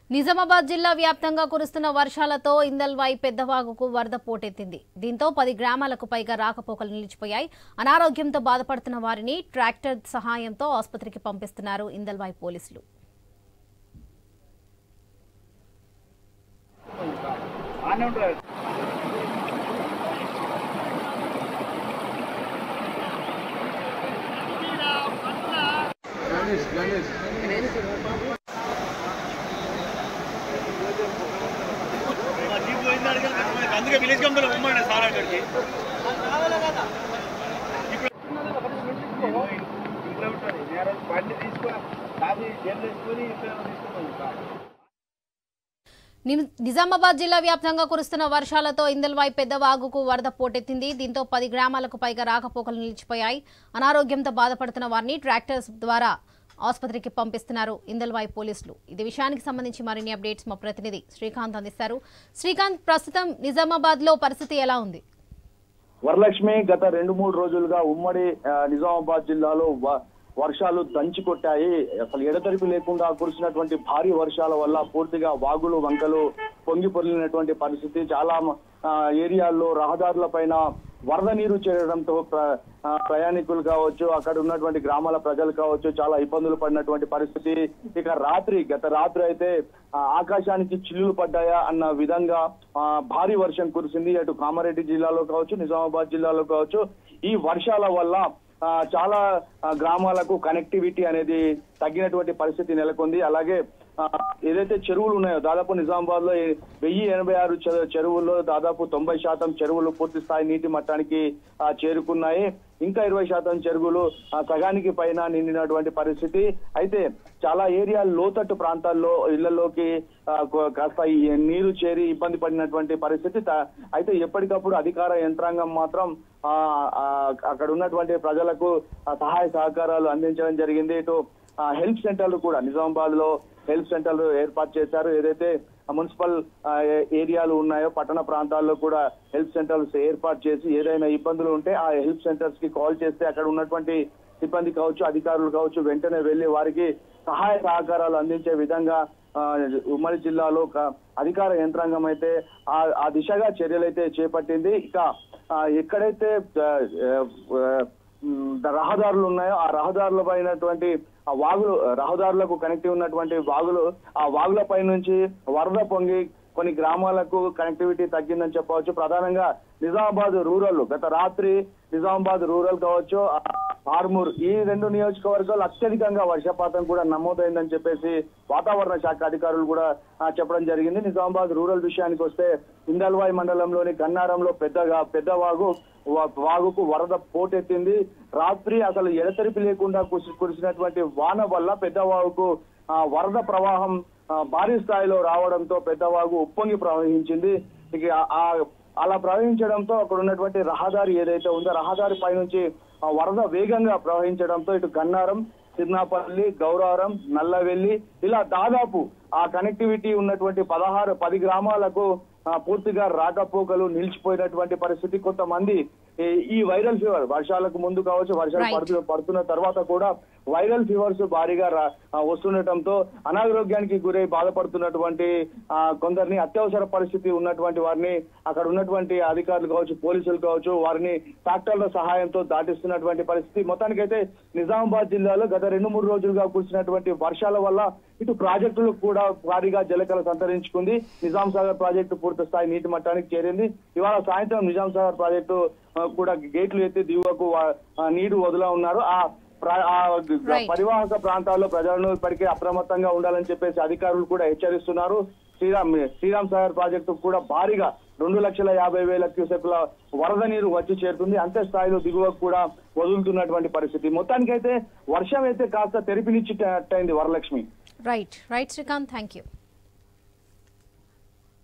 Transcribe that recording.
నిజామాబాద్ జిల్లా వ్యాప్తంగా కురుస్తున్న వర్షాలతో ఇందల్వాయి పెద్దవాగుకు వరద పోటెత్తింది. దీంతో 10 గ్రామాలకు పైగా రాకపోకలు నిలిచిపోయాయి. అనారోగ్యంతో బాధపడుతున్న వారిని ట్రాక్టర్ సహాయంతో ఆసుపత్రికి పంపిస్తున్నారు ఇందల్వాయి పోలీసులు. అందుకే విలేజ్ కంపెనీలో ఉమ్మడి సార్ అక్కడికి నిజామాబాద్ జిల్లా వ్యాప్తంగా కురుస్తున్న వర్షాలతో ఇందల్వాయి పెద్దవాగుకు వరద పోటెత్తింది. దీంతో 10 గ్రామాలకు పైగా రాకపోకలు నిలిచిపోయాయి. అనారోగ్యంతో బాధపడుతున్న వారిని ట్రాక్టర్స్ ద్వారా ఆసుపత్రికి పంపిస్తున్నారు ఇందల్వాయి పోలీసులు. ఇది విషయానికి సంబంధించి మరిన్ని అప్డేట్స్ మా ప్రతినిధి శ్రీకాంత్ అందిస్తారు. శ్రీకాంత్, ప్రస్తుతం నిజామాబాద్ లో పరిస్థితి ఎలా ఉంది? వరలక్ష్మి, గత 2-3 రోజులుగా ఉమ్మడి నిజామాబాద్ జిల్లాలో వర్షాలు దంచికొట్టాయి. అసలు ఎడతెరిపి లేకుండా కురిసినటువంటి భారీ వర్షాల వల్ల పూర్తిగా వాగులు వంకలు పొంగి పొర్లినటువంటి పరిస్థితి. చాలా ఏరియాల్లో రహదారుల పైన వరద నీరు చేరడంతో ప్రయాణికులు కావచ్చు, అక్కడ ఉన్నటువంటి గ్రామాల ప్రజలు కావచ్చు, చాలా ఇబ్బందులు పడినటువంటి పరిస్థితి. ఇక గత రాత్రి అయితే ఆకాశానికి చిల్లులు పడ్డాయా అన్న విధంగా భారీ వర్షం కురిసింది. అటు కామారెడ్డి జిల్లాలో కావచ్చు, నిజామాబాద్ జిల్లాలో కావచ్చు. ఈ వర్షాల వల్ల చాలా గ్రామాలకు కనెక్టివిటీ అనేది తగ్గినటువంటి పరిస్థితి నెలకొంది. అలాగే ఏదైతే చెరువులు ఉన్నాయో, దాదాపు నిజామాబాద్ లో 1086 చెరువుల్లో దాదాపు 90% చెరువులు పూర్తి స్థాయి నీటి మట్టానికి చేరుకున్నాయి. ఇంకా 20% చెరువులు సగానికి పైన నిండినటువంటి పరిస్థితి. అయితే చాలా ఏరియాలు లోతట్టు ప్రాంతాల్లో ఇళ్లలోకి కాస్త నీరు చేరి ఇబ్బంది పడినటువంటి పరిస్థితి. అయితే ఎప్పటికప్పుడు అధికార యంత్రాంగం మాత్రం అక్కడ ఉన్నటువంటి ప్రజలకు సహాయ సహకారాలు అందించడం జరిగింది. ఇటు హెల్ప్ సెంటర్లు కూడా నిజామాబాద్ లో హెల్ప్ సెంటర్లు ఏర్పాటు చేశారు. ఏదైతే మున్సిపల్ ఏరియాలు ఉన్నాయో పట్టణ ప్రాంతాల్లో కూడా హెల్ప్ సెంటర్స్ ఏర్పాటు చేసి ఏదైనా ఇబ్బందులు ఉంటే ఆ హెల్ప్ సెంటర్స్ కి కాల్ చేస్తే అక్కడ ఉన్నటువంటి సిబ్బంది కావచ్చు, అధికారులు కావచ్చు, వెంటనే వెళ్లి వారికి సహాయ సహకారాలు అందించే విధంగా ఉమ్మడి జిల్లాలో అధికార యంత్రాంగం అయితే ఆ దిశగా చర్యలైతే చేపట్టింది. ఇక ఎక్కడైతే రహదారులు ఉన్నాయో ఆ రహదారుల పైనటువంటి ఆ వాగులు, రహదారులకు కనెక్ట్ ఉన్నటువంటి వాగులు, ఆ వాగుల పై నుంచి వరద పొంగి కొన్ని గ్రామాలకు కనెక్టివిటీ తగ్గిందని చెప్పవచ్చు. ప్రధానంగా నిజామాబాద్ రూరల్, గత రాత్రి నిజామాబాద్ రూరల్ కావచ్చు, ఆర్మూర్, ఈ 2 నియోజకవర్గాలు అత్యధికంగా వర్షపాతం కూడా నమోదైందని చెప్పేసి వాతావరణ శాఖ అధికారులు కూడా చెప్పడం జరిగింది. నిజామాబాద్ రూరల్ విషయానికి వస్తే ఇందల్వాయి మండలంలోని గన్నారంలో పెద్ద వాగుకు వరద పోటెత్తింది. రాత్రి అసలు ఎడతెరిపి లేకుండా కురిసినటువంటి వాన వల్ల పెద్దవాగుకు వరద ప్రవాహం భారీ స్థాయిలో రావడంతో పెద్దవాగు ఉప్పొంగి ప్రవహించింది. ఇక అలా ప్రవహించడంతో అక్కడ ఉన్నటువంటి రహదారి ఏదైతే ఉందో రహదారి పై నుంచి వరద వేగంగా ప్రవహించడంతో ఇటు గన్నారం, సిర్నాపల్లి, గౌరారం, నల్లవెల్లి ఇలా దాదాపు ఆ కనెక్టివిటీ ఉన్నటువంటి 10 గ్రామాలకు పూర్తిగా రాకపోకలు నిలిచిపోయినటువంటి పరిస్థితి. కొంతమంది ఈ వైరల్ ఫీవర్ వర్షాలకు ముందు కావచ్చు, వర్షాలు పడుతున్న తర్వాత కూడా వైరల్ ఫీవర్స్ భారీగా వస్తుండటంతో అనారోగ్యానికి గురై బాధపడుతున్నటువంటి కొందరిని, అత్యవసర పరిస్థితి ఉన్నటువంటి వారిని అక్కడ ఉన్నటువంటి అధికారులు కావచ్చు, పోలీసులు కావచ్చు, వారిని ట్రాక్టర్ల సహాయంతో దాటిస్తున్నటువంటి పరిస్థితి. మొత్తానికైతే నిజామాబాద్ జిల్లాలో గత 2-3 రోజులుగా కురిసినటువంటి వర్షాల వల్ల ఇటు ప్రాజెక్టులకు కూడా భారీగా జలకళ సంతరించుకుంది. నిజాం సాగర్ ప్రాజెక్టు పూర్తి స్థాయి నీటి మట్టానికి చేరింది. ఇవాళ సాయంత్రం నిజాం సాగర్ ప్రాజెక్టు కూడా గేట్లు ఎత్తి దిగువకు నీరు వదిలా ఉన్నారు. ఆ పరివాహక ప్రాంతాల్లో ప్రజలను ఇప్పటికే అప్రమత్తంగా ఉండాలని చెప్పేసి అధికారులు కూడా హెచ్చరిస్తున్నారు. శ్రీరామ్ సాగర్ ప్రాజెక్టు కూడా భారీగా 2,50,000 క్యూసెక్ల వరద నీరు వచ్చి చేరుతుంది. అంతే స్థాయిలో దిగువకు కూడా వదులుతున్నటువంటి పరిస్థితి. మొత్తానికైతే వర్షం అయితే కాస్త తెరిపినిచ్చినట్టయింది Varalakshmi. Right Srikanth, thank you.